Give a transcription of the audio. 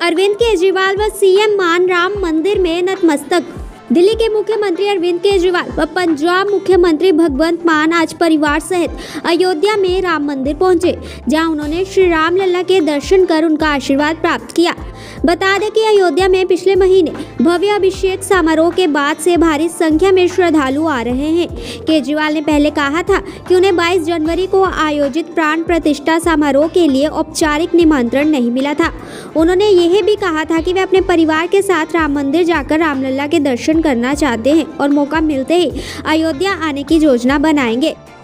अरविंद केजरीवाल व सीएम मान राम मंदिर में नतमस्तक। दिल्ली के मुख्यमंत्री अरविंद केजरीवाल व पंजाब मुख्यमंत्री भगवंत मान आज परिवार सहित अयोध्या में राम मंदिर पहुंचे, जहां उन्होंने श्री राम लल्ला के दर्शन कर उनका आशीर्वाद प्राप्त किया। बता दें कि अयोध्या में पिछले महीने भव्य अभिषेक समारोह के बाद से भारी संख्या में श्रद्धालु आ रहे हैं। केजरीवाल ने पहले कहा था कि उन्हें 22 जनवरी को आयोजित प्राण प्रतिष्ठा समारोह के लिए औपचारिक निमंत्रण नहीं मिला था। उन्होंने यह भी कहा था कि वे अपने परिवार के साथ राम मंदिर जाकर रामलला के दर्शन करना चाहते हैं और मौका मिलते ही अयोध्या आने की योजना बनाएंगे।